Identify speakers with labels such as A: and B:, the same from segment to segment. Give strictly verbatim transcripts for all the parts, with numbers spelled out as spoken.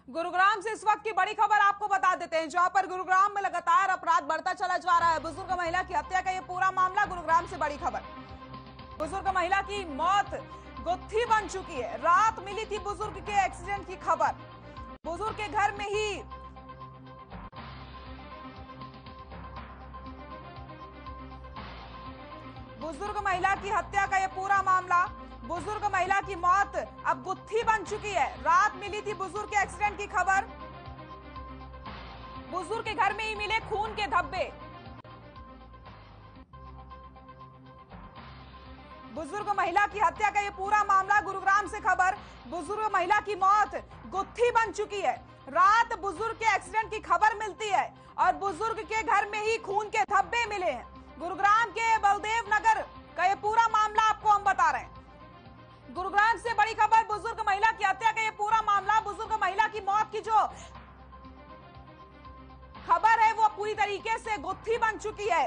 A: गुरुग्राम से इस वक्त की बड़ी खबर आपको बता देते हैं, जहां पर गुरुग्राम में लगातार अपराध बढ़ता चला जा रहा है। बुजुर्ग महिला की हत्या का ये पूरा मामला, गुरुग्राम से बड़ी खबर। बुजुर्ग महिला की मौत गुत्थी बन चुकी है। रात मिली थी बुजुर्ग के एक्सीडेंट की खबर। बुजुर्ग के घर में ही बुजुर्ग महिला की हत्या का ये पूरा मामला, बुजुर्ग महिला की मौत अब गुत्थी बन चुकी है। रात मिली थी बुजुर्ग के एक्सीडेंट की खबर। बुजुर्ग के घर में ही मिले खून के धब्बे। बुजुर्ग महिला की हत्या का ये पूरा मामला, गुरुग्राम से खबर। बुजुर्ग महिला की मौत गुत्थी बन चुकी है। रात बुजुर्ग के एक्सीडेंट की खबर मिलती है और बुजुर्ग के घर में ही खून के धब्बे मिले हैं। गुरुग्राम के बलदेव नगर का ये पूरा मामला आपको हम बता रहे हैं। गुरुग्राम से बड़ी खबर, बुजुर्ग महिला की हत्या का ये पूरा मामला, बुजुर्ग महिला की मौत की जो खबर है वो पूरी तरीके से गुत्थी बन चुकी है।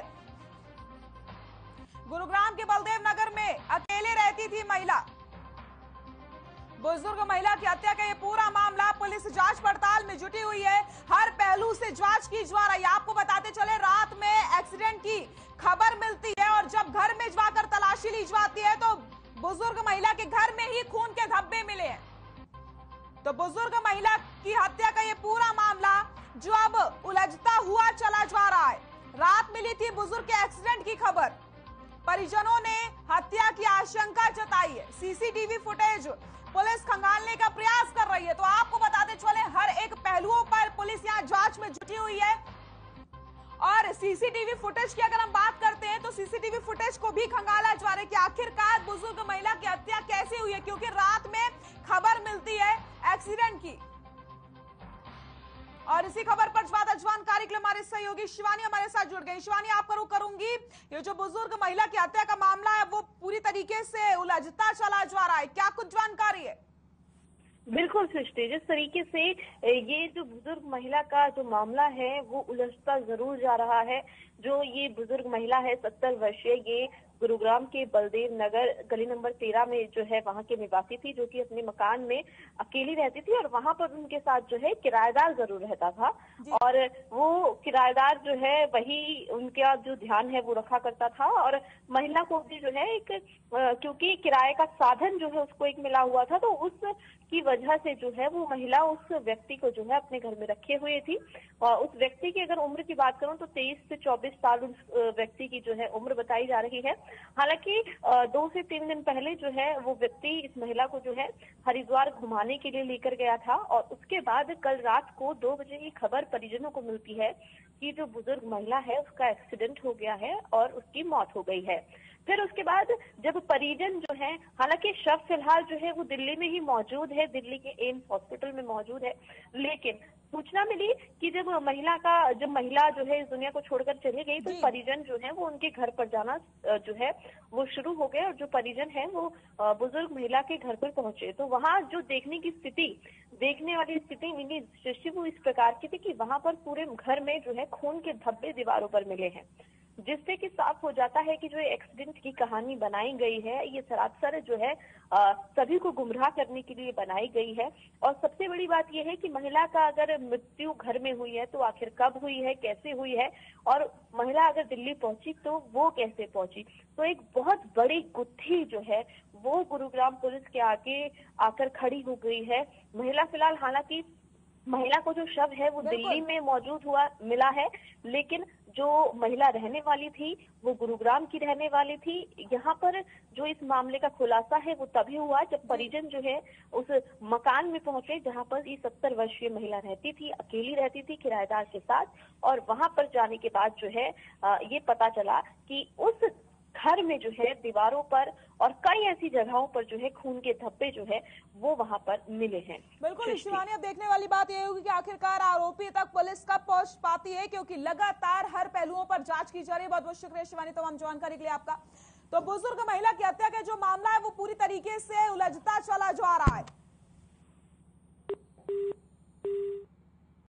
A: गुरुग्राम के बलदेव नगर में अकेले रहती थी महिला। बुजुर्ग महिला की हत्या का ये पूरा मामला, पुलिस जांच पड़ताल में जुटी हुई है। हर पहलू से जांच की जा रही है। आपको बताते चले, रात में एक्सीडेंट की खबर मिलती है और जब घर में जाकर तलाशी ली जाती है तो बुजुर्ग महिला के घर में ही खून के धब्बे मिले हैं। तो बुजुर्ग महिला की हत्या का ये पूरा मामला जो अब उलझता हुआ चला जा रहा है। रात मिली थी बुजुर्ग के एक्सीडेंट की खबर। परिजनों ने हत्या की आशंका जताई है। सीसीटीवी फुटेज पुलिस खंगालने का प्रयास कर रही है। तो आपको बताते चले, हर एक पहलुओं पर पुलिस यहां जांच में जुटी हुई है। और सीसीटीवी फुटेज की अगर हम बात करते हैं तो सीसीटीवी फुटेज को भी खंगाला जा रहा है कि आखिरकार बुजुर्ग महिला की हत्या कैसे हुई है, क्योंकि रात में खबर मिलती है एक्सीडेंट की। और इसी खबर पर ज्यादा जानकारी के लिए हमारे सहयोगी शिवानी हमारे साथ जुड़ गई। शिवानी, आपका रुख करूंगी, ये जो बुजुर्ग महिला की हत्या का मामला है वो पूरी तरीके से उलझता चला जा रहा है, क्या कुछ जानकारी है?
B: बिल्कुल सृष्टि, जिस तरीके से ये जो बुजुर्ग महिला का जो मामला है वो उलझता जरूर जा रहा है। जो ये बुजुर्ग महिला है सत्तर वर्षीय, ये गुरुग्राम के बलदेव नगर गली नंबर तेरह में जो है वहां के निवासी थी, जो कि अपने मकान में अकेली रहती थी और वहां पर उनके साथ जो है किराएदार जरूर रहता था। और वो किराएदार जो है वही उनका जो ध्यान है वो रखा करता था। और महिला को भी जो है एक, क्योंकि किराए का साधन जो है उसको एक मिला हुआ था, तो उस की वजह से जो है वो महिला उस व्यक्ति को जो है अपने घर में रखे हुए थी। और उस व्यक्ति की अगर उम्र की बात करूं तो तेईस से चौबीस साल उस व्यक्ति की जो है उम्र बताई जा रही है। हालांकि दो से तीन दिन पहले जो है वो व्यक्ति इस महिला को जो है हरिद्वार घुमाने के लिए लेकर गया था। और उसके बाद कल रात को दो बजे की खबर परिजनों को मिलती है कि जो बुजुर्ग महिला है उसका एक्सीडेंट हो गया है और उसकी मौत हो गई है। फिर उसके बाद जब परिजन जो है, हालांकि शव फिलहाल जो है वो दिल्ली में ही मौजूद है, दिल्ली के एम्स हॉस्पिटल में मौजूद है, लेकिन सूचना मिली कि जब महिला का जब महिला जो है इस दुनिया को छोड़कर चली गई तो परिजन जो है वो उनके घर पर जाना जो है वो शुरू हो गए। और जो परिजन है वो बुजुर्ग महिला के घर पर पहुंचे तो वहां जो देखने की स्थिति देखने वाली स्थिति मिली दृश्य वो इस प्रकार की थी कि वहां पर पूरे घर में जो है खून के धब्बे दीवारों पर मिले हैं, जिससे कि साफ हो जाता है कि जो एक्सीडेंट की कहानी बनाई गई है ये सरासर जो है आ, सभी को गुमराह करने के लिए बनाई गई है। और सबसे बड़ी बात यह है कि महिला का अगर मृत्यु घर में हुई है तो आखिर कब हुई है, कैसे हुई है, और महिला अगर दिल्ली पहुंची तो वो कैसे पहुंची। तो एक बहुत बड़ी गुत्थी जो है वो गुरुग्राम पुलिस के आगे आकर खड़ी हो गई है। महिला फिलहाल, हालांकि महिला को जो शव है वो दिल्ली में मौजूद हुआ मिला है, लेकिन जो महिला रहने वाली थी वो गुरुग्राम की रहने वाली थी। यहाँ पर जो इस मामले का खुलासा है वो तभी हुआ जब परिजन जो है उस मकान में पहुंचे जहाँ पर ये सत्तर वर्षीय महिला रहती थी, अकेली रहती थी किराएदार के साथ। और वहां पर जाने के बाद जो है ये पता चला कि उस घर में जो है दीवारों पर और कई ऐसी जगहों पर जो है खून के धब्बे जो है वो वहां पर मिले हैं।
A: बिल्कुल शिवानी, अब देखने वाली बात यह होगी कि आखिरकार आरोपी तक पुलिस कब पहुंच पाती है, क्योंकि लगातार हर पहलुओं पर जांच की जा रही है। बहुत बहुत शुक्रिया शिवानी तमाम जानकारी के लिए आपका। तो बुजुर्ग महिला की हत्या का जो मामला है वो पूरी तरीके से उलझता चला जा रहा है।